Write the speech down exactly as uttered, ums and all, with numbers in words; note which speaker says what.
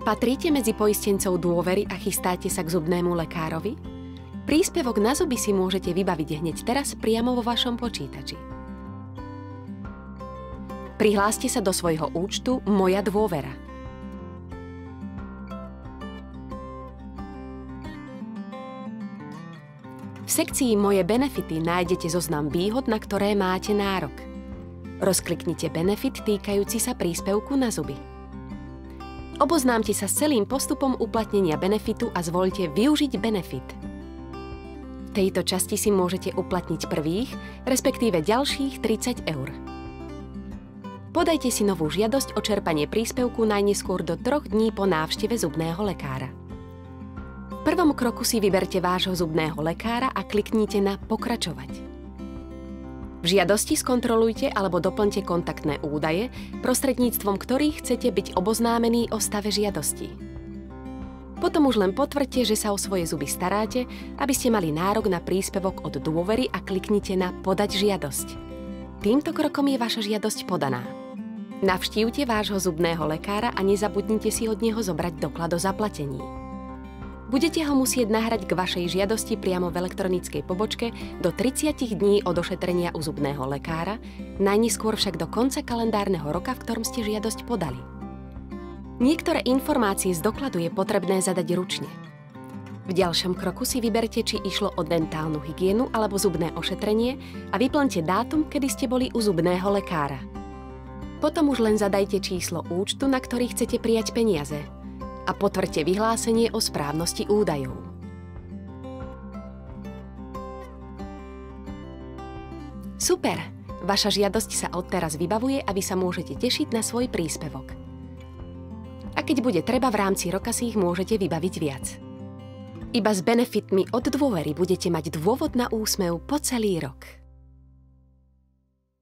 Speaker 1: Patríte medzi poistencov dôvery a chystáte sa k zubnému lekárovi? Príspevok na zuby si môžete vybaviť hneď teraz priamo vo vašom počítači. Prihláste sa do svojho účtu Moja dôvera. V sekcii Moje benefity nájdete zoznam výhod, na ktoré máte nárok. Rozkliknite benefit týkajúci sa príspevku na zuby. Oboznámte sa s celým postupom uplatnenia benefitu a zvoľte Využiť benefit. V tejto časti si môžete uplatniť prvých, respektíve ďalších tridsať eur. Podajte si novú žiadosť o čerpanie príspevku najneskôr do troch dní po návšteve zubného lekára. V prvom kroku si vyberte vášho zubného lekára a kliknite na Pokračovať. V žiadosti skontrolujte alebo doplňte kontaktné údaje, prostredníctvom ktorých chcete byť oboznámení o stave žiadosti. Potom už len potvrďte, že sa o svoje zuby staráte, aby ste mali nárok na príspevok od dôvery a kliknite na Podať žiadosť. Týmto krokom je vaša žiadosť podaná. Navštívte vášho zubného lekára a nezabudnite si od neho zobrať doklad o zaplatení. Budete ho musieť nahrať k vašej žiadosti priamo v elektronickej pobočke do tridsať dní od ošetrenia u zubného lekára, najneskôr však do konca kalendárneho roka, v ktorom ste žiadosť podali. Niektoré informácie z dokladu je potrebné zadať ručne. V ďalšom kroku si vyberte, či išlo o dentálnu hygienu alebo zubné ošetrenie a vyplňte dátum, kedy ste boli u zubného lekára. Potom už len zadajte číslo účtu, na ktorý chcete prijať peniaze, a potvrďte vyhlásenie o správnosti údajov. Super! Vaša žiadosť sa odteraz vybavuje a vy sa môžete tešiť na svoj príspevok. A keď bude treba, v rámci roka si ich môžete vybaviť viac. Iba s benefitmi od dôvery budete mať dôvod na úsmev po celý rok.